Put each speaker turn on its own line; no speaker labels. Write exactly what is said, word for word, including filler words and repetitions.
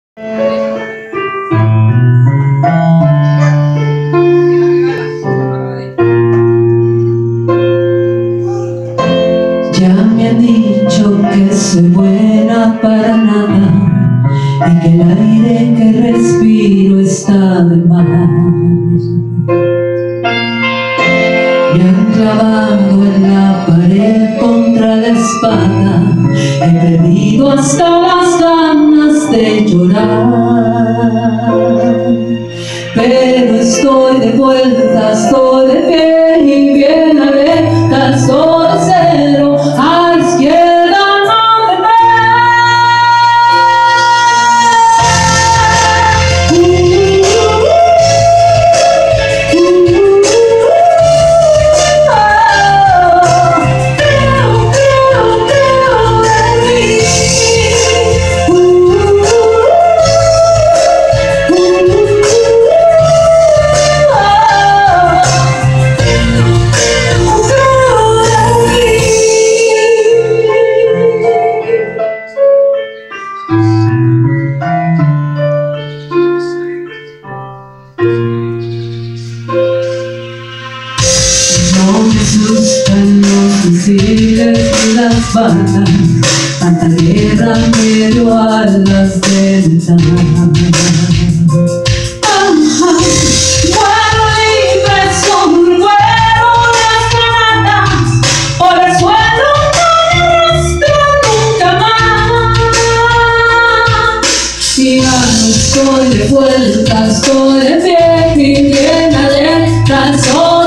Ya me han dicho que soy buena para nada y que el aire que respiro está de más. Me han clavado en la pared contra la espada, he perdido hasta las ganas de llorar. Pero estoy de vuelta, estoy de pie y bien alerta, estoy de cero, a la izquierda no me No me asustan los misiles y las balas, tanta guerra me dio alas de verdad. Ajá, vuelo libre sobre el vuelo las granadas, por el suelo no me arrastro nunca más. Y ya no estoy de vuelta, estoy de pie y bien alerta, soy